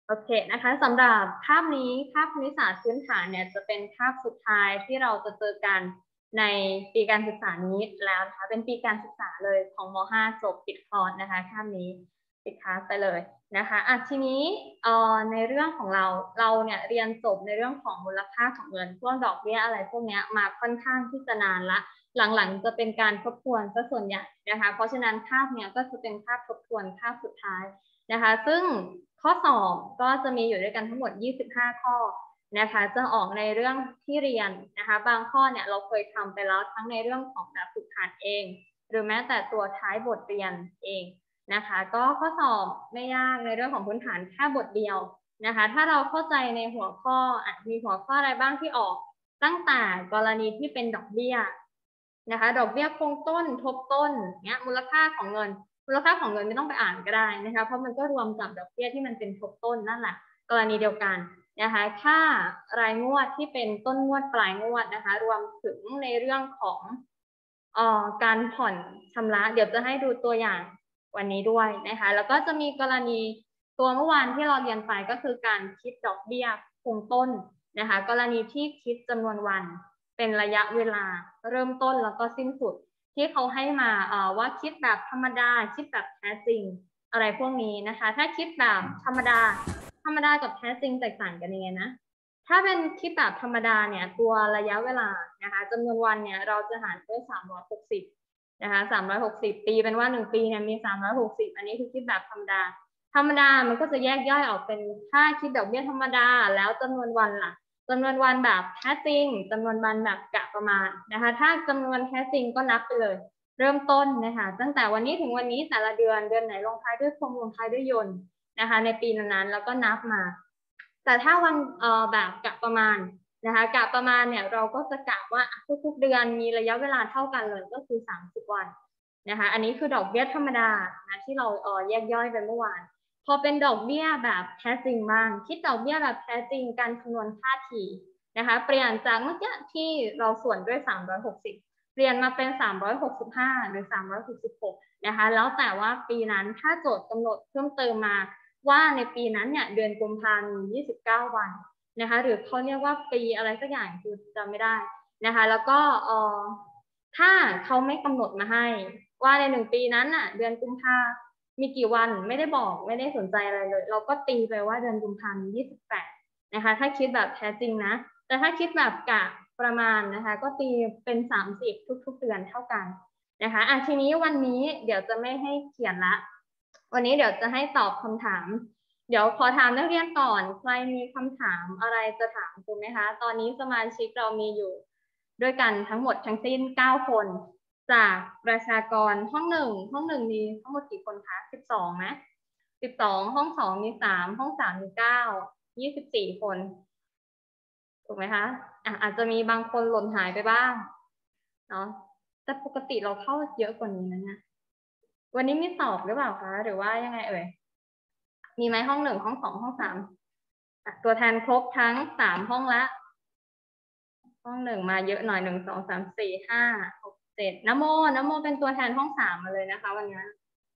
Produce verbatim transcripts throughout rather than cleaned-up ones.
โอเคนะคะสำหรับคาบนี้คาบคณิตศาสตร์พื้นฐานเนี่ยจะเป็นคาบสุดท้ายที่เราจะเจอกันในปีการศึกษานี้แล้วนะคะเป็นปีการศึกษาเลยของม ห้า จบปิดคอร์สนะคะคาบนี้ปิดคลาสไปเลยนะคะอ่ะทีนี้เอ่อในเรื่องของเราเราเนี่ยเรียนจบในเรื่องของมูลค่าของเงินพวกดอกเบี้ยอะไรพวกนี้มาค่อนข้างที่จะนานละหลังๆจะเป็นการทบทวนซะส่วนใหญ่นะคะเพราะฉะนั้นคาบเนี้ยก็จะเป็นคาบทบทวนคาบสุดท้ายนะคะซึ่งข้อสอบก็จะมีอยู่ด้วยกันทั้งหมดยี่สิบห้าข้อนะคะจะออกในเรื่องที่เรียนนะคะบางข้อเนี่ยเราเคยทำไปแล้วทั้งในเรื่องของแบบฝึกหัดเองหรือแม้แต่ตัวท้ายบทเรียนเองนะคะก็ข้อสอบไม่ยากในเรื่องของพื้นฐานแค่บทเดียวนะคะถ้าเราเข้าใจในหัวข้ออ่ะมีหัวข้ออะไรบ้างที่ออกตั้งแต่กรณีที่เป็นดอกเบี้ยนะคะดอกเบี้ยคงต้นทบต้นเนี้ยมูลค่าของเงินมูลค่าของเงินไม่ต้องไปอ่านก็ได้นะคะเพราะมันก็รวมกับดอกเบี้ยที่มันเป็นทบต้นนั่นแหละกรณีเดียวกันนะคะค่ารายงวดที่เป็นต้นงวดปลายงวดนะคะรวมถึงในเรื่องของเอ่อการผ่อนชำระเดี๋ยวจะให้ดูตัวอย่างวันนี้ด้วยนะคะแล้วก็จะมีกรณีตัวเมื่อวานที่เราเรียนไปก็คือการคิดดอกเบี้ยคงต้นนะคะกรณีที่คิดจำนวนวันเป็นระยะเวลาเริ่มต้นแล้วก็สิ้นสุดที่เขาให้มาเอ่อว่าคิดแบบธรรมดาคิดแบบแท้จริงอะไรพวกนี้นะคะถ้าคิดแบบธรรมดาธรรมดากับแท้จริงแตกต่างกันยังไงนะถ้าเป็นคิดแบบธรรมดาเนี่ยตัวระยะเวลานะคะจำนวนวันเนี่ยเราจะหารด้วยสามร้อยหกสิบนะคะสามร้อยหกสิบปีเป็นว่าหนึ่งปีเนี่ยมีสามร้อยหกสิบอันนี้คือคิดแบบธรรมดาธรรมดามันก็จะแยกย่อยออกเป็นถ้าคิดดอกเบี้ยธรรมดาแล้วจำนวนวันล่ะจำนวนวันแบบแท้จริงจำนวนวันแบบกะประมาณนะคะถ้าจำนวนแท้จริงก็นับไปเลยเริ่มต้นนะคะตั้งแต่วันนี้ถึงวันนี้แต่ละเดือนเดือนไหนลงท้ายด้วยคงลงท้ายด้วยยนต์นะคะในปีนั้นๆแล้วก็นับมาแต่ถ้าวันเอ่อแบบกะประมาณนะคะกะประมาณเนี่ยเราก็จะกะว่าทุกๆเดือนมีระยะเวลาเท่ากันเลยก็คือสามสิบวันนะคะอันนี้คือดอกเบี้ยธรรมดานะที่เราเอ่อแยกย่อยไปเมื่อวานพอเป็นดอกเบี้ยแบบแท้จริงบ้างคิดดอกเบี้ยแบบแท้จริงการคำนวณค่าทีนะคะเปลี่ยนจากเมื่อกี้ที่เราส่วนด้วยสามร้อยหกสิบเปลี่ยนมาเป็นสามร้อยหกสิบห้าหรือสามร้อยหกสิบหกนะคะแล้วแต่ว่าปีนั้นถ้าโจทย์กำหนดเพิ่มเติมมาว่าในปีนั้นเนี่ยเดือนกุมภาพันธ์มียี่สิบเก้าวันนะคะหรือเขาเรียกว่าปีอะไรสักอย่างคือจำไม่ได้นะคะแล้วก็เอ่อถ้าเขาไม่กำหนดมาให้ว่าในหนึ่งปีนั้นน่ะเดือนกุมภามีกี่วันไม่ได้บอกไม่ได้สนใจอะไรเลยเราก็ตีไปว่าเดือนกุมภาพันธ์ยี่สิบแปดนะคะถ้าคิดแบบแท้จริงนะแต่ถ้าคิดแบบกะประมาณนะคะก็ตีเป็นสามสิบทุกๆเดือนเท่ากันนะคะอ่ะทีนี้วันนี้เดี๋ยวจะไม่ให้เขียนละวันนี้เดี๋ยวจะให้ตอบคำถามเดี๋ยวขอถามนักเรียนก่อนใครมีคำถามอะไรจะถามคุณไหมคะตอนนี้สมาชิกเรามีอยู่ด้วยกันทั้งหมดทั้งสิ้นเก้าคนจากประชากรห้องหนึ่งห้องหนึ่งมีทั้งหมดกี่คนคะสิบสองไหมสิบสองห้องสองมีสามห้องสามมีเก้ายี่สิบสี่คนถูกไหมคะอ่ะอาจจะมีบางคนหล่นหายไปบ้างเนาะแต่ปกติเราเข้าเยอะกว่านี้นะเนี่ยวันนี้มีสอบหรือเปล่าคะหรือว่ายังไงเอ่ยมีไหมห้องหนึ่งห้องสองห้องสามตัวแทนครบทั้งสามห้องละห้องหนึ่งมาเยอะหน่อยหนึ่งสองสามสี่ห้าหกเจ็ดนโมนโมเป็นตัวแทนห้องสามมาเลยนะคะวันนี้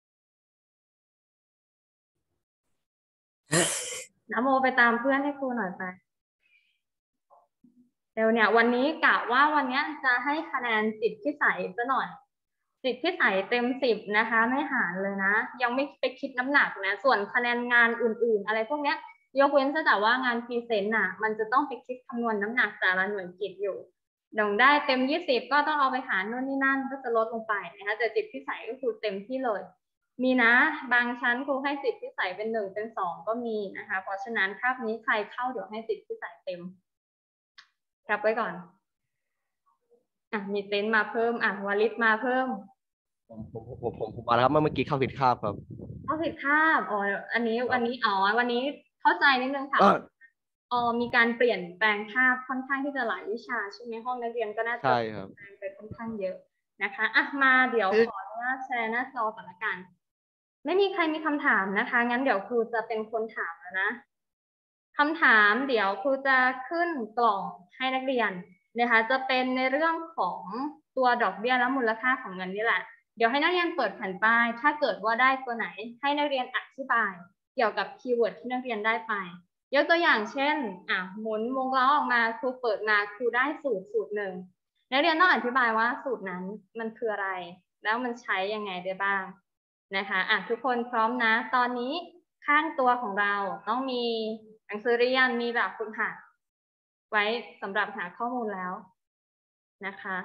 นโมไปตามเพื่อนให้ครูหน่อยไปเดี๋ยวเนี่ยวันนี้กะว่าวันนี้จะให้คะแนนจิตพิสัยซะหน่อยจิตพิสัยเต็มสิบนะคะไม่หารเลยนะยังไม่ไปคิดน้ำหนักนะส่วนคะแนนงานอื่นๆอะไรพวกเนี้ยยกเว้นแต่ว่างานพรีเซนต์น่ะมันจะต้องไปคิดคำนวณน้ำหนักแต่ละหน่วยกิตอยู่ดงได้เต็มยี่สิบก็ต้องเอาไปหารนู่นนี่นั่นก็จะลดลงไปนะคะแต่จิตพิสัยก็คือเต็มที่เลยมีนะบางชั้นครูให้จิตพิสัยเป็นหนึ่งเป็นสองก็มีนะคะเพราะฉะนั้นคาบนี้ใครเข้าเดี๋ยวให้จิตพิสัยเต็มรับไว้ก่อนอ่ะมีเต็นท์มาเพิ่มอ่ะวาลิศมาเพิ่มผมผมผมผมผมมาแล้วครับเมื่อกี้เข้าผิดคาบครับเข้าผิดคาบอ๋ออันนี้วันนี้อ๋อวันนี้เข้าใจนิดนึงค่ะอ๋อมีการเปลี่ยนแปลงคาบค่อนข้างที่จะหลายวิชาใช่ไหมห้องนักเรียนก็น่าจะใช่ครับแปลงไปค่อนข้างเยอะนะคะอ่ะมาเดี๋ยวขออนุญาตแชร์หน้าจอก่อนละกันไม่มีใครมีคำถามนะคะงั้นเดี๋ยวครูจะเป็นคนถามแล้วนะคำถามเดี๋ยวครูจะขึ้นกล่องให้นักเรียนนะคะจะเป็นในเรื่องของตัวดอกเบี้ยและมูลค่าของเงินนี่แหละเดี๋ยวให้นักเรียนเปิดแผ่นป้ายถ้าเกิดว่าได้ตัวไหนให้นักเรียนอธิบายเกี่ยวกับคีย์เวิร์ดที่นักเรียนได้ไปยกตัวอย่างเช่นอ่ะหมุนวงล้อออกมาครูเปิดมาครูได้สูตรสูตรหนึ่งนักเรียนต้องอธิบายว่าสูตรนั้นมันคืออะไรแล้วมันใช้ยังไงได้บ้างนะคะอ่ะทุกคนพร้อมนะตอนนี้ข้างตัวของเราต้องมีหนังสือเรียนมีแบบฝึกหัดไว้สำหรับหาข้อมูลแล้วนะคะ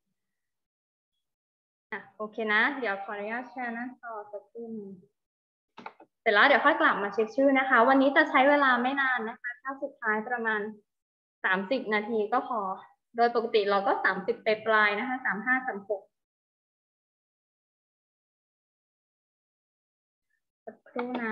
อ่ะโอเคนะเดี๋ยวขออนุญาตแชร์หน้าจอสักครู่นึงเสร็จแล้วเดี๋ยวค่อยกลับมาเช็คชื่อนะคะวันนี้จะใช้เวลาไม่นานนะคะถ้าสุดท้ายประมาณสามสิบนาทีก็พอโดยปกติเราก็สามสิบปลายๆนะคะสามห้าสามหกสักครู่นะ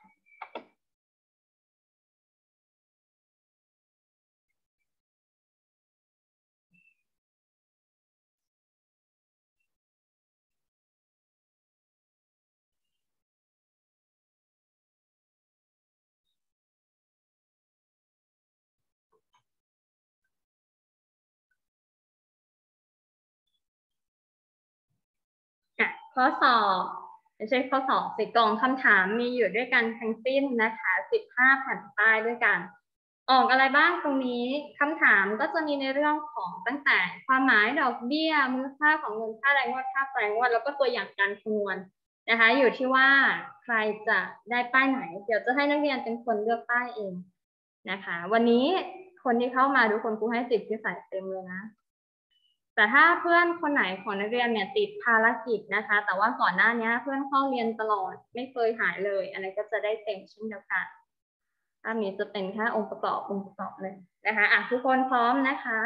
อ่ะข้อสอบไม่ใช่ข้อสอบสิกล่องคำถามมีอยู่ด้วยกันทั้งสิ้นนะคะสิบห้าแผ่นป้ายด้วยกันออกอะไรบ้างตรงนี้คำถามก็จะมีในเรื่องของตั้งแต่ความหมายดอกเบี้ยมูลค่าของเงินค่ารายงวดค่าแปลงวดแล้วก็ตัวอย่างการคำนวณนะคะอยู่ที่ว่าใครจะได้ป้ายไหนเดี๋ยวจะให้นักเรียนเป็นคนเลือกป้ายเองนะคะวันนี้คนที่เข้ามาทุกคนครูให้สิทธิ์ที่ใส่เต็มเลยนะแต่ถ้าเพื่อนคนไหนของนักเรียนเนี่ยติดภารกิจนะคะแต่ว่าก่อนหน้านี้เพื่อนเข้าเรียนตลอดไม่เคยหายเลยอันนี้ก็จะได้เต็มเช่นเดียวกันภาพนี้จะเป็นแค่องค์ประกอบองค์ประกอบเลยนะคะอ่ะทุกคนพร้อมนะคะ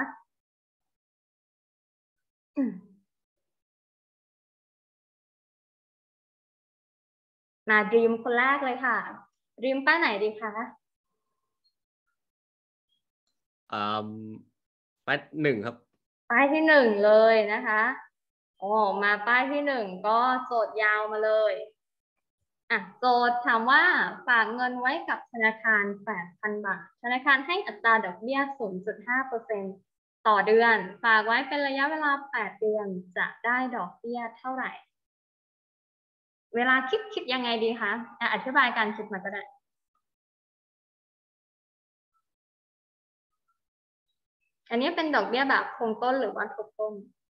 มาดรีมคนแรกเลยค่ะดรีมป้ายไหนดีคะอ่าป้ายหนึ่งครับป้ายที่หนึ่งเลยนะคะโอ้มาป้ายที่หนึ่งก็โจทย์ยาวมาเลยอ่ะโจทย์ถามว่าฝากเงินไว้กับธนาคาร แปดพัน บาทธนาคารให้อัตราดอกเบี้ย ศูนย์จุดห้าเปอร์เซ็นต์ ต่อเดือนฝากไว้เป็นระยะเวลาแปดเดือนจะได้ดอกเบี้ยเท่าไหร่เวลาคิดคิดยังไงดีคะอ่ะอธิบายการคิดมาก็ได้อันนี้เป็นดอกเบี้ยแบบคงต้นหรือว่าทบต้น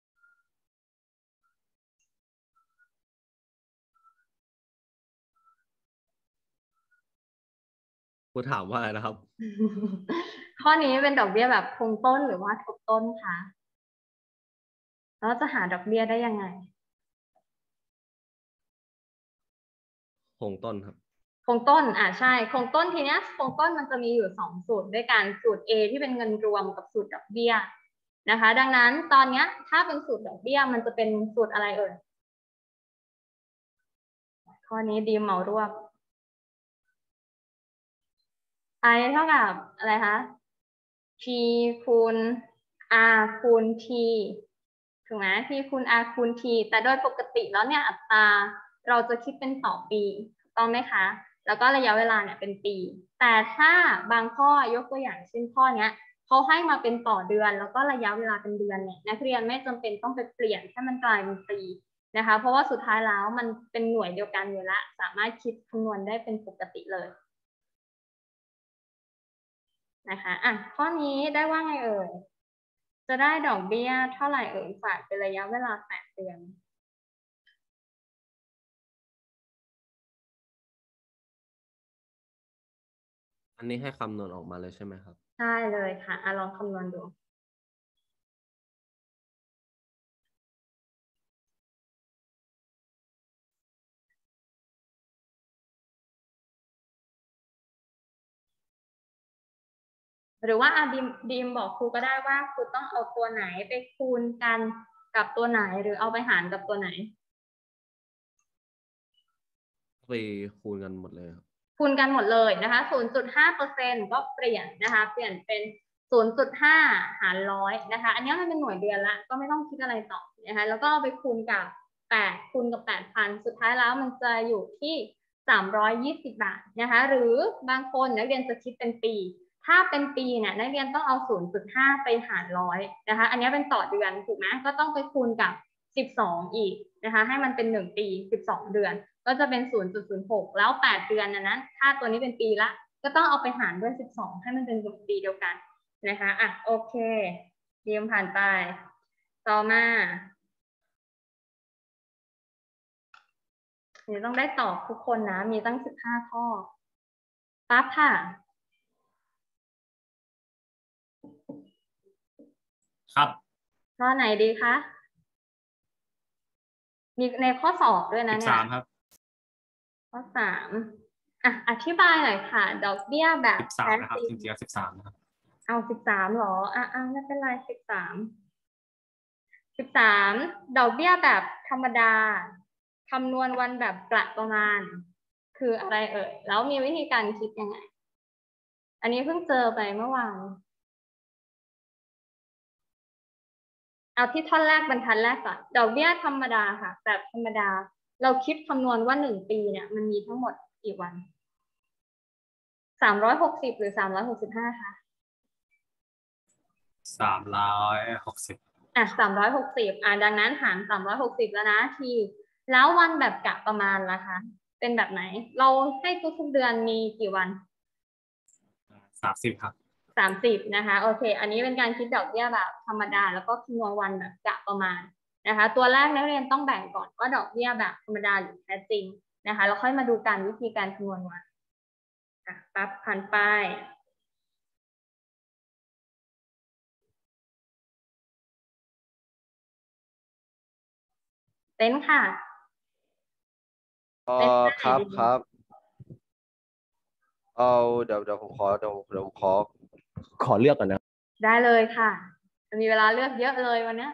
ครูถามว่าอะไรนะครับข้อนี้เป็นดอกเบี้ยแบบคงต้นหรือว่าทบต้นคะแล้วจะหาดอกเบี้ยได้ยังไงคงต้นครับคงต้นอ่าใช่คงต้นทีเนี้ยคงต้นมันจะมีอยู่สองสูตรด้วยกันสูตร A ที่เป็นเงินรวมกับสูตรดอกเบี้ยนะคะดังนั้นตอนเนี้ยถ้าเป็นสูตรดอกเบี้ยมันจะเป็นสูตรอะไรเอ่ยข้อนี้ดีเหมารวบ I เท่ากับอะไรคะ P คูณ R คูณ T ถูกไหม P คูณ R คูณ T แต่โดยปกติแล้วเนี่ยอัตราเราจะคิดเป็นต่อปีถูกต้องไหมคะแล้วก็ระยะเวลาเนี่ยเป็นปีแต่ถ้าบางข้อยกตัวอย่างเช่นข้อเนี้ยเขาให้มาเป็นต่อเดือนแล้วก็ระยะเวลาเป็นเดือนเนี่ยนักเรียนไม่จำเป็นต้องไปเปลี่ยนให้มันกลายเป็นปีนะคะเพราะว่าสุดท้ายแล้วมันเป็นหน่วยเดียวกันอยู่แล้วสามารถคิดคำนวณได้เป็นปกติเลยนะคะอ่ะข้อนี้ได้ว่าไงเอ่ยจะได้ดอกเบี้ยเท่าไหร่เอ่ยฝากเป็นระยะเวลาแปดเดือนอันนี้ให้คำนวณออกมาเลยใช่ไหมครับใช่เลยค่ะอ่ะลองคำนวณดูหรือว่าอาดีมดีมบอกครูก็ได้ว่าครูต้องเอาตัวไหนไปคูณกันกับตัวไหนหรือเอาไปหารกับตัวไหนไปคูณกันหมดเลยครับคูณกันหมดเลยนะคะ ศูนย์จุดห้าเปอร์เซ็นต์ ก็เปลี่ยนนะคะเปลี่ยนเป็น ศูนย์จุดห้า หารร้อยนะคะอันนี้มันเป็นหน่วยเดือนละก็ไม่ต้องคิดอะไรต่อนะคะแล้วก็เอาไปคูณกับแปดคูณกับ แปดพัน สุดท้ายแล้วมันจะอยู่ที่สามร้อยยี่สิบบาทนะคะหรือบางคนนักเรียนจะคิดเป็นปีถ้าเป็นปีเนี่ยนักเรียนต้องเอา ศูนย์จุดห้า ไปหารร้อยนะคะอันนี้เป็นต่อเดือนถูกไหมก็ต้องไปคูณกับสิบสองอีกนะคะให้มันเป็นหนึ่งปีสิบสองเดือนก็จะเป็น ศูนย์จุดศูนย์หก แล้วแปดเดือนนะนะถ้าตัวนี้เป็นปีละก็ต้องเอาไปหารด้วยสิบสองให้มันเป็นปีเดียวกันนะคะอ่ะโอเคเรียมผ่านไปต่อมานี่ต้องได้ตอบทุกคนนะมีตั้งสิบห้าข้อปั๊บค่ะครับข้อไหนดีคะมีในข้อสอบด้วยนะสิบเนี่ยสามครับข้อสามอ่ะอธิบายหน่อยค่ะดอกเบี้ยแบบสิบสามนะครับจริงๆสิบสามนะครับเอาสิบสามหรออ่ะอ่ะไม่เป็นไรสิบสามสิบสามดอกเบี้ยแบบธรรมดาคำนวณวันแบบประประมาณคืออะไรเอ่ยแล้วมีวิธีการคิดยังไงอันนี้เพิ่งเจอไปเมื่อวานเอาที่ท่อนแรกบรรทัดแรกก่อนดอกเบี้ยธรรมดาค่ะแบบธรรมดาเราคิดคำนวณว่าหนึ่งปีเนี่ยมันมีทั้งหมดกี่วันสามร้อยหกสิบหรือสามร้อยหกสิบห้าคะสามร้อยหกสิบอ่ะสามร้อยหกสิบอ่ะดังนั้นหารสามร้อยหกสิบแล้วนะทีแล้ววันแบบกะประมาณล่ะคะเป็นแบบไหนเราให้ทุกๆเดือนมีกี่วันสามสิบครับสามสิบนะคะโอเคอันนี้เป็นการคิดดอกเบี้ยแบบธรรมดาแล้วก็คำนวณวันแบบกะประมาณนะคะตัวแรกนักเรียนต้องแบ่งก่อนว่าดอกเบี้ยแบบธรรมดาหรือแท้จริงนะคะแล้วค่อยมาดูการวิธีการคำนวณวันอ่ะปั๊บผ่านไปเต้นค่ะเออครับครับเอาเดี๋ยวเดี๋ยวผมขอเดี๋ยวเดี๋ยวผมขอขอเลือกก่อนนะได้เลยค่ะมีเวลาเลือกเยอะเลยวันนี้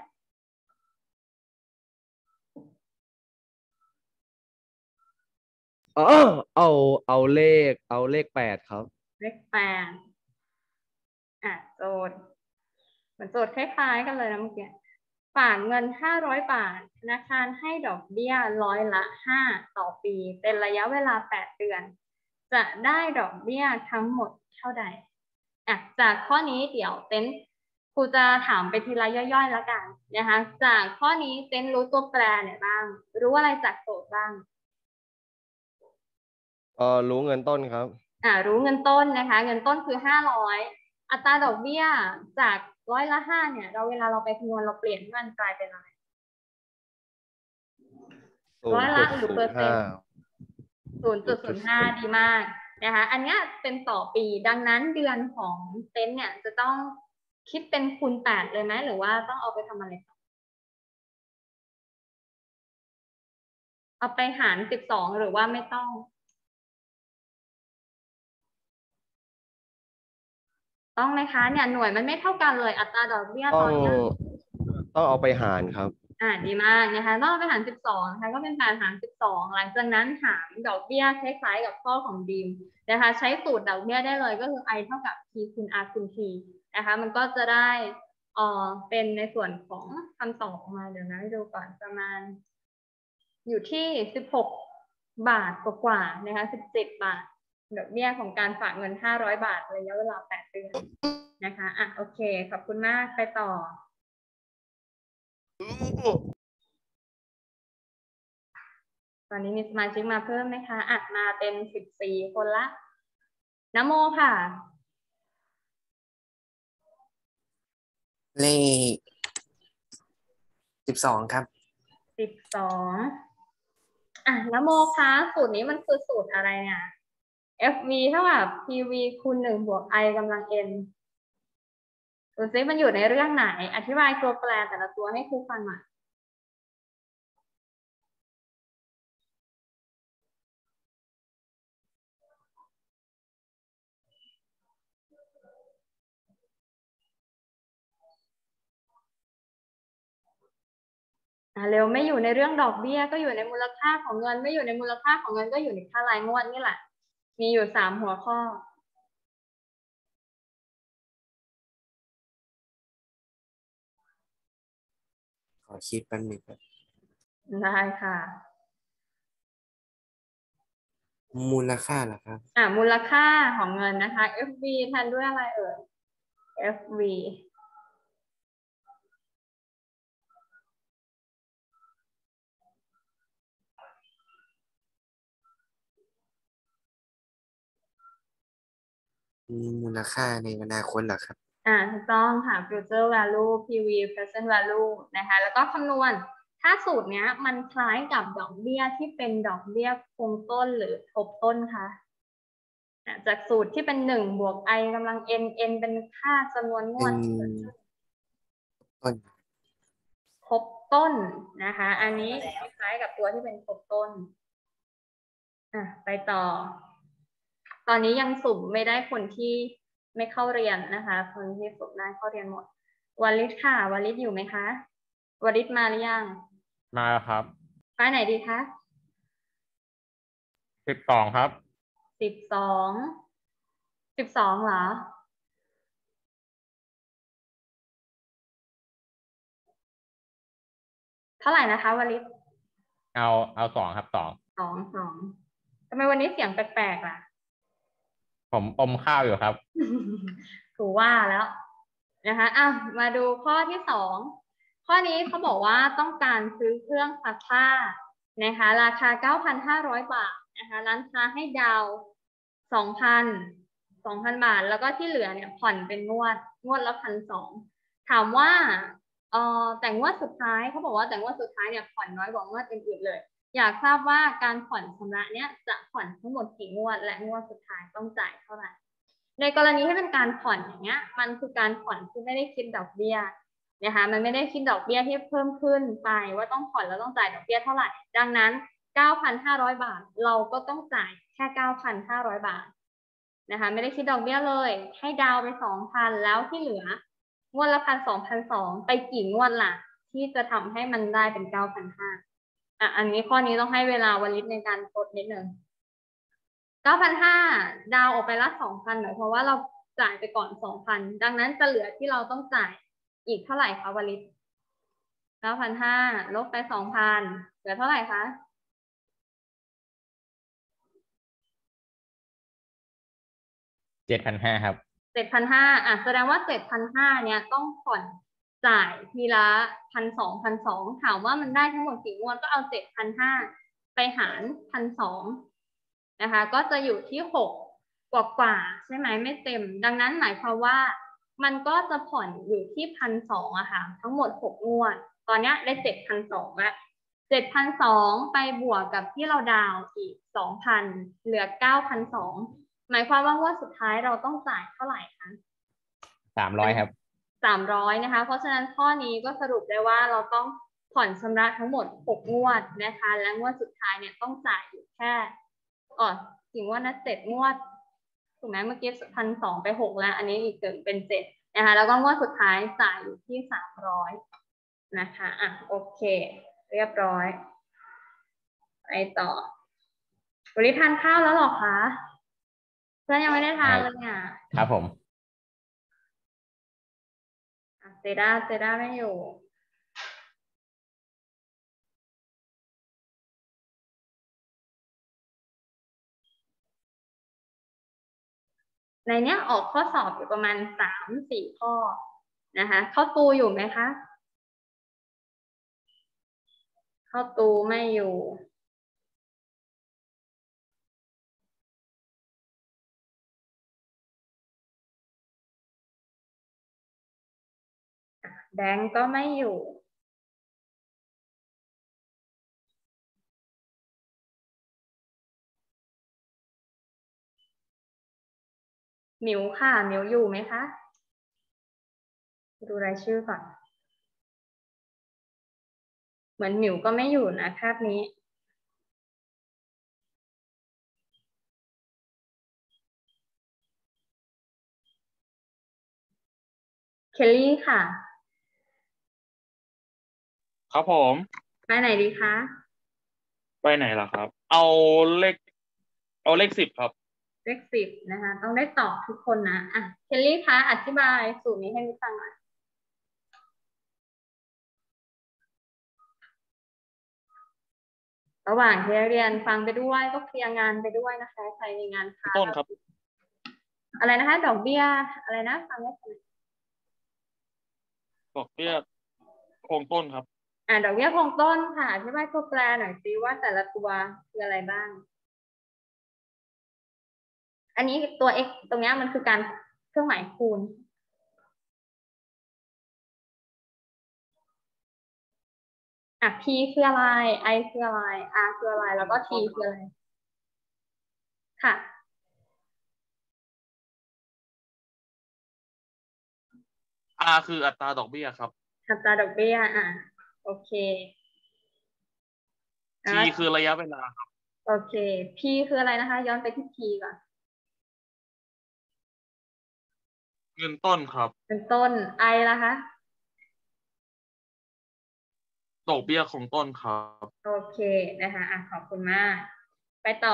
อ๋อเอาเอาเลขเอาเลขแปดครับเลขแปดอ่ะโจทย์เหมือนโจทย์คล้ายๆกันเลยนะเมื่อกี้ฝากเงินห้าร้อยบาทธนาคารให้ดอกเบี้ยร้อยละห้าต่อปีเป็นระยะเวลาแปดเดือนจะได้ดอกเบี้ยทั้งหมดเท่าใดอ่ะจากข้อนี้เดี๋ยวเต้นครูจะถามไปทีละย่อยๆแล้วกันนะคะจากข้อนี้เต้นรู้ตัวแปรเนี่ยบ้างรู้อะไรจากโจทย์บ้างเออรู้เงินต้นครับอ่ารู้เงินต้นนะคะเงินต้นคือห้าร้อยอัตราดอกเบี้ยจากร้อยละห้าเนี่ยเราเวลาเราไปคำนวณเราเปลี่ยนให้มันกลายเป็นอะไรร้อยละหรือเปอร์เซ็นต์ศูนย์จุดศูนย์ห้าดีมากนะคะอันนี้เป็นต่อปีดังนั้นเดือนของเต็นท์เนี่ยจะต้องคิดเป็นคูณแปดเลยไหมหรือว่าต้องเอาไปทำอะไรต่อเอาไปหารสิบสองหรือว่าไม่ต้องต้องไหมคะเนี่ยหน่วยมันไม่เท่ากันเลยอัตราดอกเบี้ยตอนนี้ต้องเอาไปหารครับอ่าดีมากนะคะต้องเอาไปหารสิบสองนะคะก็เป็นการหารสิบสองหลังจากนั้นหารดอกเบี้ยคล้ายๆกับข้อของดีมนะคะใช้สูตรดอกเบี้ยได้เลยก็คือ i เท่ากับ t คูณ r คูณ t นะคะมันก็จะได้เออเป็นในส่วนของคำตอบออกมาเดี๋ยวนะดูก่อนประมาณอยู่ที่สิบหกบาทกว่าๆนะคะสิบเจ็ดบาทดอกเบี้ยของการฝากเงินห้าร้อยบาทระยะเวลาแปดเดือนนะคะอ่ะโอเคขอบคุณมากไปต่อตอนนี้มีสมาชิกมาเพิ่มไหมคะอัดมาเป็นสิบสี่คนละนะโมค่ะเลขสิบสองครับสิบสองอ่ะนะโมคะสูตรนี้มันคือสูตรอะไรเนี่ย เอฟ วี เท่ากับ พี วี คูณหนึ่งบวก I กำลัง n ดูซิมันอยู่ในเรื่องไหนอธิบายตัวแปรแต่ละตัวให้ครูฟังหน่อยเร็วไม่อยู่ในเรื่องดอกเบี้ยก็อยู่ในมูลค่าของเงินไม่อยู่ในมูลค่าของเงินก็อยู่ในค่ารายงวดนี่แหละมีอยู่สามหัวข้อขอคิดแป๊บนึงครับได้ค่ะมูลค่าเหรอครับอ่ามูลค่าของเงินนะคะ เอฟ วี แทนด้วยอะไรเอ่ย เอฟ วีมีมูลค่าในอนาคตเหรอครับอ่าถูกต้องค่ะ future value พี วี present value นะคะแล้วก็คำนวณถ้าสูตรเนี้ยมันคล้ายกับดอกเบี้ยที่เป็นดอกเบี้ยคงต้นหรือทบต้นคะอ่ะจากสูตรที่เป็นหนึ่งบวก i กำลัง n n เป็นค่าจำนวนงเป็วดนต้นทบต้นนะคะ อันนี้คล้ายกับตัวที่เป็นทบต้นอ่ะไปต่อ ตอนนี้ยังสุ่มไม่ได้คนที่ไม่เข้าเรียนนะคะ คนที่สุ่มได้เข้าเรียนหมดวลิตค่ะวลิตอยู่ไหมคะวลิตมาหรือยังมาแล้วครับไปไหนดีคะสิบสองครับสิบสอง สิบสองเหรอ เท่าไหร่นะคะวลิตเอาเอาสองครับสองสองสองทำไมวันนี้เสียงแปลกๆล่ะผมอมข้าวอยู่ครับถูกว่าแล้วนะคะอ่ะมาดูข้อที่สองข้อนี้เขาบอกว่าต้องการซื้อเครื่องซักผ้านะคะราคา เก้าพันห้าร้อย บาทนะคะร้านค้าให้ดาว สองพัน สองพัน บาท แล้วก็ที่เหลือเนี่ยผ่อนเป็นงวดงวดละพันสองถามว่าเอ่อแต่งวดสุดท้ายเขาบอกว่าแต่งวดสุดท้ายเนี่ยผ่อนน้อยกว่างวดอื่นๆเลย อยากทราบว่าการผ่อนชำระเนี่ยจะผ่อนทั้งหมดกี่งวดและงวดสุดท้ายต้องจ่ายเท่าไหร่ในกรณีที่เป็นการผ่อนอย่างเงี้ยมันคือการผ่อนที่ไม่ได้คิดดอกเบี้ยนะคะมันไม่ได้คิดดอกเบี้ยที่เพิ่มขึ้นไปว่าต้องผ่อนแล้วต้องจ่ายดอกเบี้ยเท่าไหร่ดังนั้น เก้าพันห้าร้อย บาทเราก็ต้องจ่ายแค่ เก้าพันห้าร้อย บาทนะคะไม่ได้คิดดอกเบี้ยเลยให้ดาวไป สองพัน แล้วที่เหลืองวดละพันสองพันสองไปกี่งวดล่ะที่จะทำให้มันได้เป็น เก้าพันห้าร้อย อ่ะอันนี้ข้อนี้ต้องให้เวลาวลิตในการทดนิดนึง เก้าพันห้าร้อย ดาวออกไปละ สองพัน หมายความว่าเราจ่ายไปก่อน สองพัน ดังนั้นจะเหลือที่เราต้องจ่ายอีกเท่าไหร่คะวลิต เก้าพันห้าร้อย ลบไป สองพัน เหลือเท่าไหร่คะเจ็ดพันห้าครับเจ็ดพันห้าร้อย อ่ะแสดงว่า เจ็ดพันห้าร้อย เนี่ยต้องผ่อนจ่ายทีละ พันสองร้อย พันสองร้อย ถามว่ามันได้ทั้งหมดกี่งวดก็เอา เจ็ดพันห้าร้อย ไปหาร พันสองร้อย นะคะก็จะอยู่ที่หกกว่ากว่าใช่ไหมไม่เต็มดังนั้นหมายความว่ามันก็จะผ่อนอยู่ที่พันสองอะค่ะทั้งหมดหกงวดตอนนี้ได้เจ็ดพันสองแล้วเจ็ดพันสองไปบวกกับที่เราดาวอีกสองพันเหลือเก้าพันสองหมายความว่างวดสุดท้ายเราต้องจ่ายเท่าไหร่คะสามร้อยครับสามร้อยนะคะเพราะฉะนั้นข้อนี้ก็สรุปได้ว่าเราต้องผ่อนชำระทั้งหมดหกงวดนะคะและงวดสุดท้ายเนี่ยต้องจ่ายอยู่แค่อ๋อถึงว่านะเจ็ดงวดถูกไหมเมื่อกี้พันสองไปหกแล้วอันนี้อีกเกินเป็นเจ็ดนะคะแล้วก็งวดสุดท้ายจ่ายอยู่ที่สามร้อยนะคะอ่ะโอเคเรียบร้อยไปต่อวันนี้ทานข้าวแล้วหรอคะเพื่อนยังไม่ได้ทานเลยอ่ะครับผมเซด้าเซด้าไม่อยู่ในเนี้ยออกข้อสอบอยู่ประมาณสามสี่ข้อนะคะเข้าตูอยู่ไหมคะเข้าตูไม่อยู่แบงก์ก็ไม่อยู่หมิวค่ะหมิวอยู่ไหมคะดูรายชื่อก่อนเหมือนหมิวก็ไม่อยู่นะคาบนี้เคลลี่ค่ะครับผมไปไหนดีคะไปไหนล่ะครับ เอาเลข เอาเลขสิบครับเลขสิบนะคะต้องได้ตอบทุกคนนะอ่ะเคลลี่คะอธิบายสูตรนี้ให้ฟังหน่อยระหว่างที่เรียนฟังไปด้วยก็เคลียร์งานไปด้วยนะคะใครมีงานค้างต้นครับอะไรนะคะดอกเบี้ยอะไรนะฟังไม่ทันดอกเบี้ยคงต้นครับอ่าดอกเบี้ยคงต้นค่ะอธิบายตัวแปรหน่อยสิว่าแต่ละตัวคืออะไรบ้างใครอันนี้ตัว x ตรงนี้มันคือการเครื่องหมายคูณอ่ะ p คืออะไร i คืออะไร r คืออะไรแล้วก็ t คืออะไรค่ะ R คืออัตราดอกเบี้ยครับอัตราดอกเบี้ยอ่ะโอเค T คือระยะเวลาครับโอเค p คืออะไรนะคะ ย้อนไปที่ p ก่อนเงินต้นครับเป็นต้น i ล่ะคะดอกเบี้ยของต้นครับโอเคนะคะอ่ะขอบคุณมาก ไปต่อ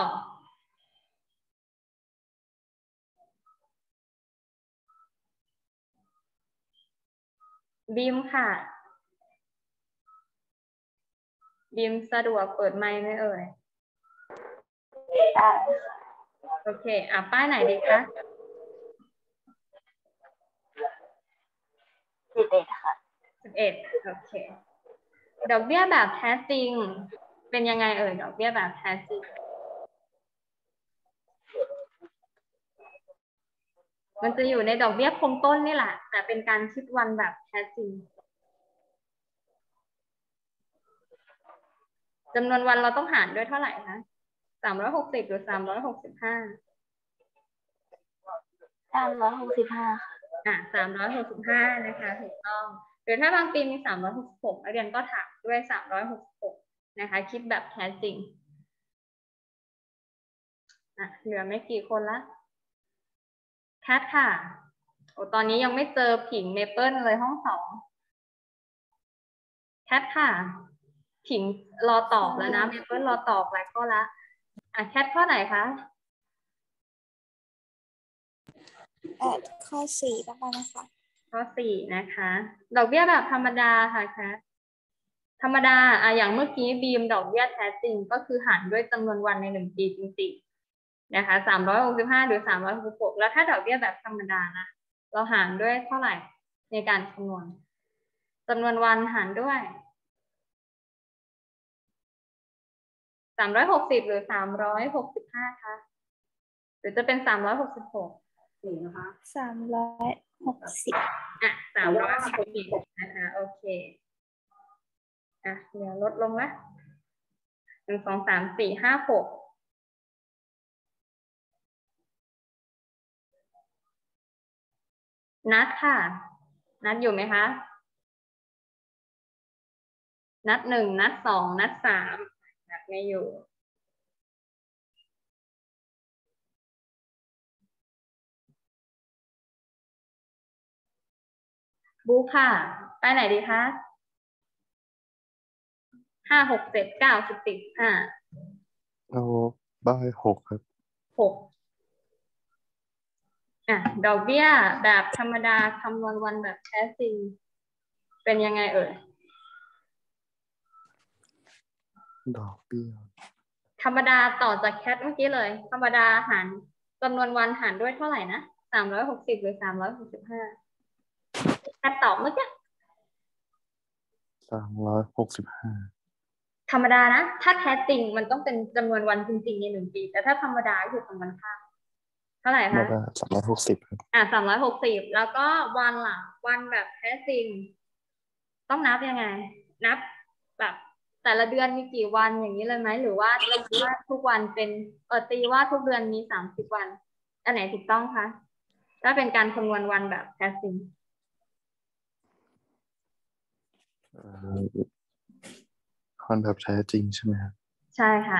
บีมค่ะบีมสะดวกเปิดไมค์ไหมเอ่ยโอเคอ่ะป้ายไหนดีคะสิบเอ็ดค่ะสิบเอ็ดโอเคดอกเบี้ยแบบแท้จริงเป็นยังไงเอ่ยดอกเบี้ยแบบแท้จริงมันจะอยู่ในดอกเบี้ยคงต้นนี่แหละแต่เป็นการคิดวันแบบแท้จริงจำนวนวันเราต้องหารด้วยเท่าไหร่คะสามร้อยหกสิบหรือสามร้อยหกสิบห้าสามร้อยหกสิบห้าค่ะอ่ะสามร้อยหกสิบห้านะคะถูกต้องหรือถ้าบางปีมีสามร้อยหกสิบหกนักเรียนก็ถามด้วยสามร้อยหกสิบหกนะคะคิดแบบแท้จริงอ่ะเหลือไม่กี่คนละแคทค่ะโอ้ตอนนี้ยังไม่เจอผิงเมเปิลเลยห้องสองแคทค่ะผิงรอตอบแล้วนะเมเปิลรอตอบหลายข้อละอ่ะแคทข้อไหนคะแอดข้อสี่ประมาณนะคะข้อสี่นะคะ ดอกเบี้ยแบบธรรมดาค่ะแคทธรรมดาอ่ะอย่างเมื่อกี้บีมดอกเบี้ยแท้จริงก็คือหารด้วยจำนวนวันในหนึ่งปีจริงๆนะคะสามร้อยหกสิบห้าหรือสามร้อยหกสิบหกแล้วถ้าดอกเบี้ยแบบธรรมดานะเราหารด้วยเท่าไหร่ในการคำนวณจำนวนวันหารด้วยสามร้อยหกสิบหรือสามร้อยหกสิบห้าคะหรือจะเป็นสามร้อยหกสิบหกสี่นะคะสามร้อยหกสิบอ่ะสามร้อยหกสิบนะคะโอเคอ่ะเดี๋ยวลดลงละหนึ่งสองสามสี่ห้าหกนัดค่ะนัดอยู่ไหมคะนัดหนึ่งนัดสองนัดสามนัดไม่อยู่บูค่ะไปไหนดีคะห้าหกเจ็ดเก้าสิบสิบอ่าเอาบ้ายหกครับหกอ่ะดอกเบี้ยแบบธรรมดาคำนวณวันแบบแท้จริงเป็นยังไงเอ่ยดอกเบี้ยธรรมดาต่อจากแคทเมื่อกี้เลยธรรมดาหารจำนวนวันหารด้วยเท่าไหร่นะสามร้อยหกสิบหรือสามร้อยหกสิบห้าแคทตอบเมื่อกี้สามร้อยหกสิบห้าธรรมดานะถ้าแท้จริงมันต้องเป็นจำนวนวันจริงๆในหนึ่งปีแต่ถ้าธรรมดาคือตรงกันข้ามเท่าไหร่มาคะได้สามร้อยหกสิบครับอ่ะสามร้อยหกสิบแล้วก็วันล่ะวันแบบแท้จริงต้องนับยังไง นับแบบแต่ละเดือนมีกี่วันอย่างนี้เลยไหมหรือว่าตีว่าทุกวันเป็นเออตีว่าทุกเดือนมีสามสิบวันอันไหนถูกต้องคะถ้าเป็นการคำนวณวันแบบแท้จริงเอ่อคอนแบบแท้จริงใช่ไหมครับใช่ค่ะ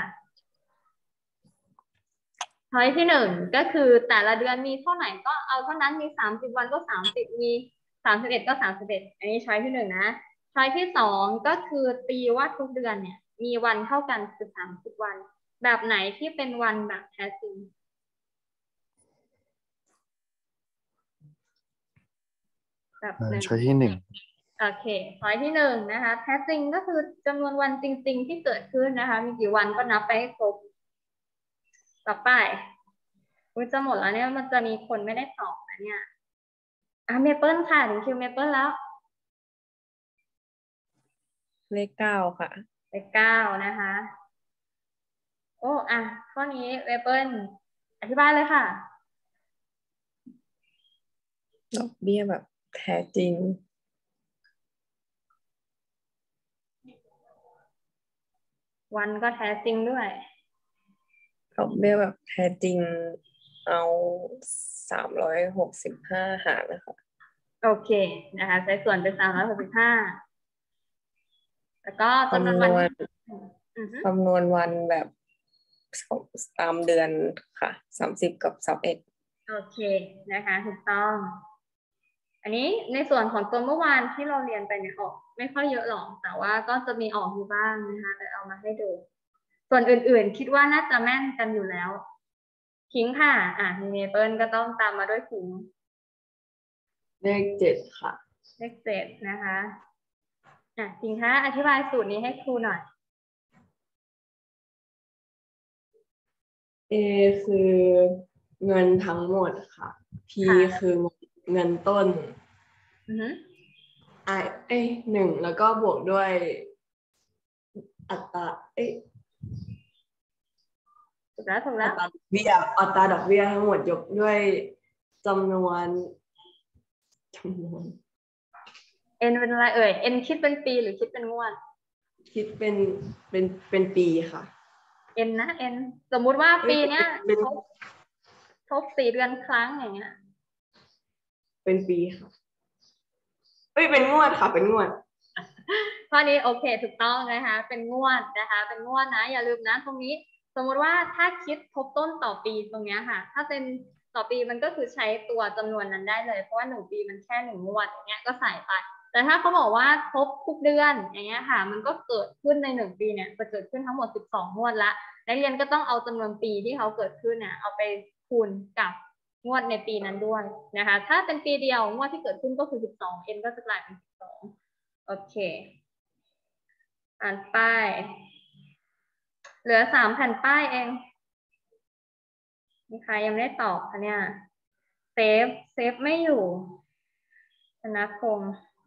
ช้อยที่หนึ่งก็คือแต่ละเดือนมีเท่าไหร่ก็เอาเท่านั้นมีสามสิบวันก็สามสิบมีสามสิบเอ็ดก็สามสิบเอ็ดอันนี้ช้อยที่หนึ่งนะช้อยที่สองก็คือตีว่าทุกเดือนเนี่ยมีวันเท่ากันคือสามสิบวันแบบไหนที่เป็นวันแบบแท้จริงแบบหนึ่งช้อยที่หนึ่งโอเคช้อยที่หนึ่งนะคะแท้จริงก็คือจำนวนวันจริงๆที่เกิดขึ้นนะคะมีกี่วันก็นับไปให้ครบต่อไปอุ๊ยจะหมดแล้วเนี่ยมันจะมีคนไม่ได้ตอบนะเนี่ยอ่ะเมเปิลค่ะถึงคิวเมเปิลแล้วเลขเก้าค่ะเลขเก้านะคะ โอ้ อ่ะ ข้อนี้เมเปิลอธิบายเลยค่ะดอกเบี้ยแบบแท้จริงวันก็แท้จริงด้วยดอกเบี้ยแบบแท้จริงเอาสามร้อยหกสิบห้าหารนะคะโอเคนะคะใช้ส่วนเป็นสามร้อยหกสิบห้าแล้วก็จำนวนคำนวันวณอือฮึคำนวณวันแบบตามเดือนค่ะสามสิบกับสามเอ็ดโอเคนะคะถูกต้อง อันนี้ในส่วนของตัวเมื่อวานที่เราเรียนไปเนี่ยออกไม่ค่อยเยอะหรอกแต่ว่าก็จะมีออกอยู่บ้างนะคะแต่เอามาให้ดู ส่วนอื่นๆคิดว่าน่าจะแม่นกันอยู่แล้วพิงค์ค่ะอ่ะมีเมเปิลก็ต้องตามมาด้วยพิงค์เลขเจ็ดค่ะเลขเจ็ดนะคะอ่ะพิงค์คะอธิบายสูตรนี้ให้ครูหน่อย A คือเงินทั้งหมดค่ะ P คือเงินต้นอือฮึ I เอ้ยหนึ่งแล้วก็บวกด้วยอัตราเอ้ยถูกแล้วถูกอัแล้วตราดอกเบี้ยอัตราดอกเบี้ยทั้งหมดยกด้วยจำนวนจำนวน n เป็นอะไรเอ่ย n คิดเป็นปีหรือคิดเป็นงวดคิดเป็นเป็นเป็นปีค่ะ n นะ n สมมุติว่าปีเนี้ยเป็นทบทบสี่เดือนครั้งอย่างเงี้ยเป็นปีค่ะเอ้ยเป็นงวดค่ะ เป็นงวดข้อนี้โอเคถูกต้องนะคะเป็นงวดนะคะเป็นงวดนะอย่าลืมนะตรงนี้สมมุติว่าถ้าคิดทบต้นต่อปีตรงเนี้ยค่ะถ้าเป็นต่อปีมันก็คือใช้ตัวจำนวนนั้นได้เลยเพราะว่าหนึ่งปีมันแค่หนึ่งงวดอย่างเงี้ยก็ใส่ไปแต่ถ้าเขาบอกว่าทบทุกเดือนอย่างเงี้ยค่ะมันก็เกิดขึ้นในหนึ่งปีเนี่ยจะเกิดขึ้นทั้งหมดสิบสองงวดละนักเรียนก็ต้องเอาจำนวนปีที่เขาเกิดขึ้นเนี่ยเอาไปคูณกับงวดในปีนั้นด้วยนะคะถ้าเป็นปีเดียวงวดที่เกิดขึ้นก็คือสิบสอง n ก็จะกลายเป็นสิบสองโอเคอ่านป้ายเหลือสามแผ่นป้ายเองมีใครยังไม่ได้ตอบคะเนี่ยเซฟเซฟไม่อยู่ธนคม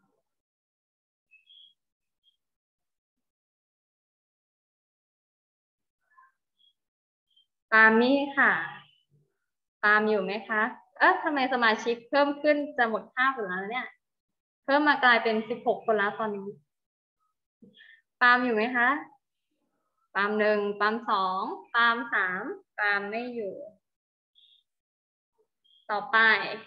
ปาล์มนี่ค่ะปาล์มอยู่ไหมคะเอ๊ะทำไมสมาชิกเพิ่มขึ้นจะหมดห้าคนแล้วเนี่ยเพิ่มมากลายเป็นสิบหกคนแล้วตอนนี้ปาล์มอยู่ไหมคะปาล์มหนึ่งปาล์มสองปาล์มสามปาล์มไม่อยู่ต่อไป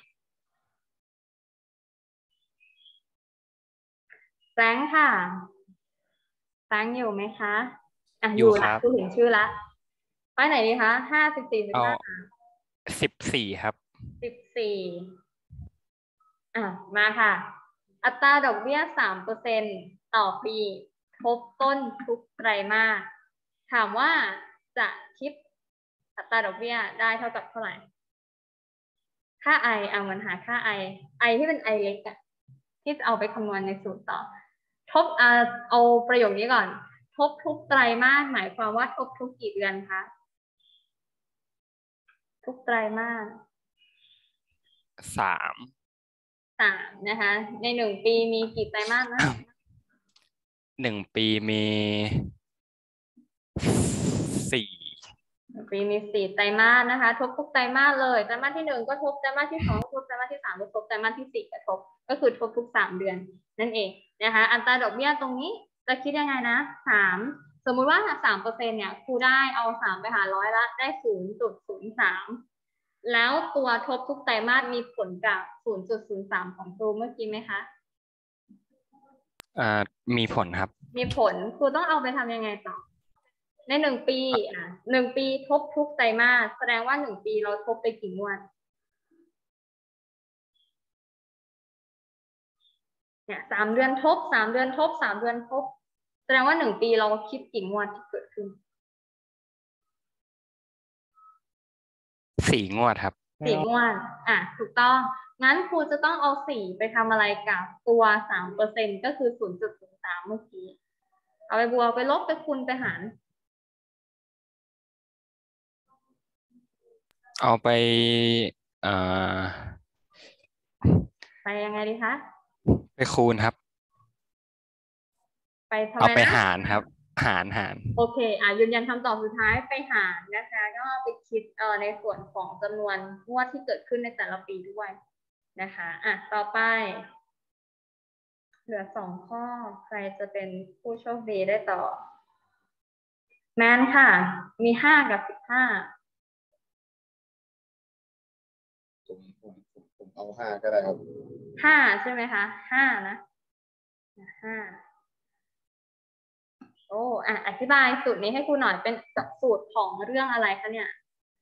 แซงค่ะแซงอยู่ไหมคะอ่ะอยู่ละคือเห็นชื่อละไปไหนดีคะห้าสิบสี่สิบห้าสิบสี่ครับสิบสี่อ่ะมาค่ะอัตราดอกเบี้ยสามเปอร์เซ็นต่อปีทบต้นทุกไตรมาสถามว่าจะคิดอัตราดอกเบี้ยได้เท่ากับเท่าไหร่ค่า i เอามันหาค่า i i ที่เป็น i เล็กอะที่จะเอาไปคำนวณในสูตรต่อทบเอาเอาประโยคนี้ก่อนทบทุกไตรมาสหมายความว่าทบทุกกี่เดือนคะทุกไตรมาสสามสามนะคะในหนึ่งปีมีกี่ไตรมาสนะหนึ่งปีมีสี่ปีมีสี่ไตรมาสนะคะทบทุกไตรมาสเลยไตรมาสที่หนึ่งก็ทบไตรมาสที่สองก็ทบไตรมาสที่สามก็ทบไตรมาสที่สี่ก็ทบก็คือทบทุกสามเดือนนั่นเองนะคะอัตราดอกเบี้ยตรงนี้จะคิดยังไงนะสามสมมุติว่าสามเปอร์เซ็นต์เนี่ยครูได้เอาสามไปหาร้อยละได้ศูนย์จุดศูนย์สามแล้วตัวทบทุกไตรมาสมีผลกับศูนย์จุดศูนย์สามของครูเมื่อกี้ไหมคะอ่ามีผลครับมีผลครูต้องเอาไปทำยังไงต่อในหนึ่งปีอ่ะหนึ่งปีทบทุกไตรมาสแสดงว่าหนึ่งปีเราทบไปกี่งวดเนี่ยสามเดือนทบสามเดือนทบสามเดือนทบแสดงว่าหนึ่งปีเราคิดกี่งวดที่เกิดขึ้นสี่งวดครับสี่งวดอ่ะถูกต้องงั้นครูจะต้องเอาสี่ไปทำอะไรกับตัวสามเปอร์เซ็นต์ก็คือศูนย์จุดศูนย์สามเมื่อกี้เอาไปบวกไปลบไปคูณไปหารเอาไปเอ่อไปยังไงดีคะไปคูณครับไปทำไมนะเอาไปหารครับหารหารโอเคอ่ะยืนยันคำตอบสุดท้ายไปหารนะคะก็ไปคิดเอ่อในส่วนของจำนวนงวดที่เกิดขึ้นในแต่ละปีด้วยนะคะอ่ะต่อไปเหลือสองข้อใครจะเป็นผู้โชคดีได้ต่อแมนค่ะมีห้ากับสิบห้าผมผมผมผมเอาห้าก็ได้ครับห้าใช่ไหมคะห้านะห้าโอ้อ่ะอธิบายสูตรนี้ให้ครูหน่อยเป็นสูตรของเรื่องอะไรคะเนี่ย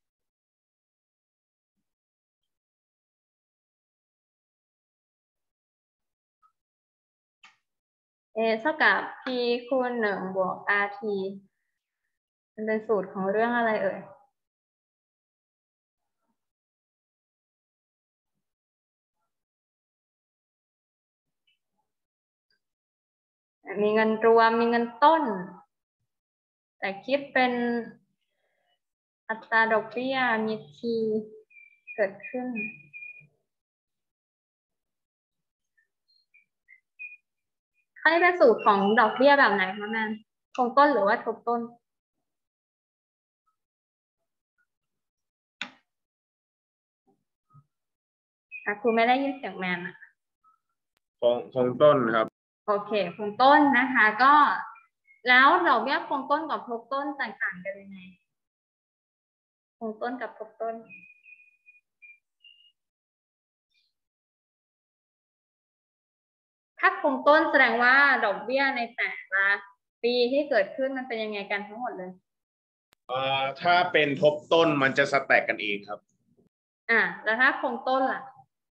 เอเท่ากับ p คูณหนึ่งบวก rt มันเป็นสูตรของเรื่องอะไรเอ่ยมีเงินรวมมีเงินต้นแต่คิดเป็นอัตราดอกเบี้ยมี t เกิดขึ้นเขาเป็นสูตรของดอกเบี้ยแบบไหนคะแม่คงต้นหรือว่าทบต้นครูไม่ได้ยินเสียงแมนอะคงคงต้นครับโอเคคงต้นนะคะก็แล้วดอกเบี้ยคงต้นกับทบต้นแตกต่างกันยังไงคงต้นกับทบต้นถ้าคงต้นแสดงว่าดอกเบี้ยในแต่ละปีที่เกิดขึ้นมันเป็นยังไงกันทั้งหมดเลยเอ่อถ้าเป็นทบต้นมันจะสแต็กกันเองครับอ่ะแล้วถ้าคงต้นล่ะ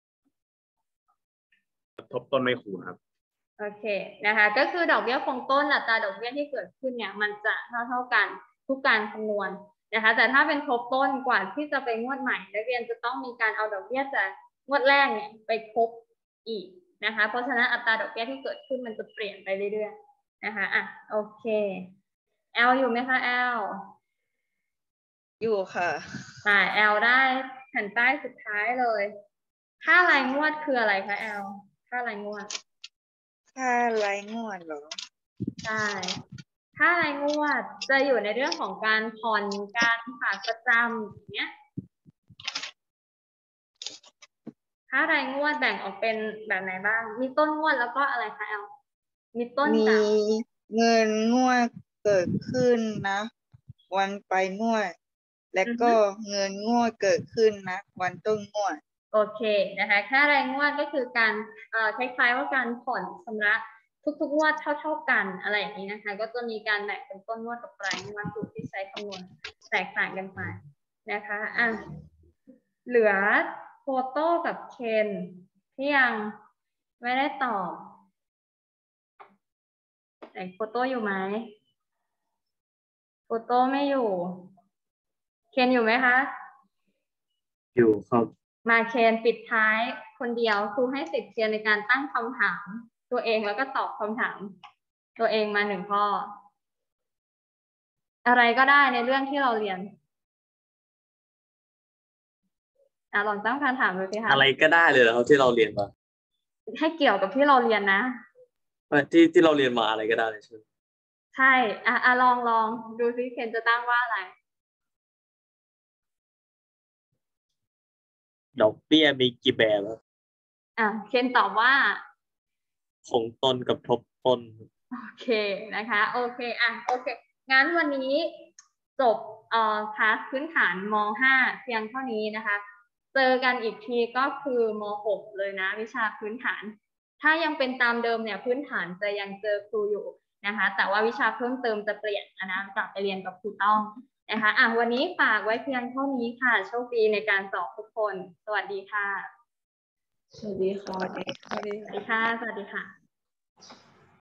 ทบต้นไม่คูณครับโอเคนะคะก็คือดอกเบี้ยคงต้นอัตราดอกเบี้ยที่เกิดขึ้นเนี่ยมันจะเท่าเท่ากันทุกการคำนวณนะคะแต่ถ้าเป็นทบต้นกว่าที่จะไปงวดใหม่นักเรียนจะต้องมีการเอาดอกเบี้ยจากงวดแรกเนี่ยไปทบอีกนะคะเพราะฉะนั้นอัตราดอกเบี้ยที่เกิดขึ้นมันจะเปลี่ยนไปเรื่อยๆนะคะอ่ะโอเคแอลอยู่ไหมคะแอลอยู่ค่ะอ่าแอลได้แผ่นป้ายสุดท้ายเลยค่ารายงวดคืออะไรคะแอลค่ารายงวดค่ารายงวดเหรอใช่ค่ารายงวดจะอยู่ในเรื่องของการผ่อนการฝากประจำอย่างเงี้ยค่ารายงวดแบ่งออกเป็นแบบไหนบ้างมีต้นงวดแล้วก็อะไรคะแอลมีต้นมีเงินงวดเกิดขึ้นนะวันไปงวดและก็เงินงวดเกิดขึ้นนะวันต้นงวดโอเคนะคะค่ารายงวดก็คือการเอ่อคล้ายๆว่าการผ่อนชำระทุกๆงวดเท่าๆกันอะไรอย่างนี้นะคะก็จะมีการแบ่งเป็นต้นงวดกับปลายงวดสูตรที่ใช้คำนวณแตกต่างกันไปนะคะอ่ะเหลือโฟโต้กับเคนที่ยังไม่ได้ตอบแต่โฟโต้อยู่ไหมโฟโต้ไม่อยู่เคนอยู่ไหมคะอยู่ครับมาเคนปิดท้ายคนเดียวครูให้สิทธิ์เคนในการตั้งคำถามตัวเองแล้วก็ตอบคำถามตัวเองมาหนึ่งข้ออะไรก็ได้ในเรื่องที่เราเรียนอ่ะลองตั้งคำถามดูสิคะอะไรก็ได้เลยเหรอครับที่เราเรียนมาให้เกี่ยวกับที่เราเรียนนะที่ที่เราเรียนมาอะไรก็ได้เลยใช่ไหมใช่อ่ะอ่ะลองลองดูสิเคนจะตั้งว่าอะไรดอกเบี้ยมีกี่แบบครับอ่ะเคนตอบว่าคงต้นกับทบต้นโอเคนะคะโอเคอ่ะโอเคงั้นวันนี้จบเอ่อคลาสพื้นฐานม.ห้า เพียงเท่านี้นะคะเจอกันอีกทีก็คือม.หก เลยนะวิชาพื้นฐานถ้ายังเป็นตามเดิมเนี่ยพื้นฐานจะยังเจอครูอยู่นะคะแต่ว่าวิชาเพิ่มเติมจะเปลี่ยนนะกลับไปเรียนกับครูต้องนะคะอ่ะวันนี้ฝากไว้เพียงเท่านี้ค่ะโชคดีในการสอบทุกคนสวัสดีค่ะสวัสดีค่ะสวัสดีค่ะสวัสดีค่ะ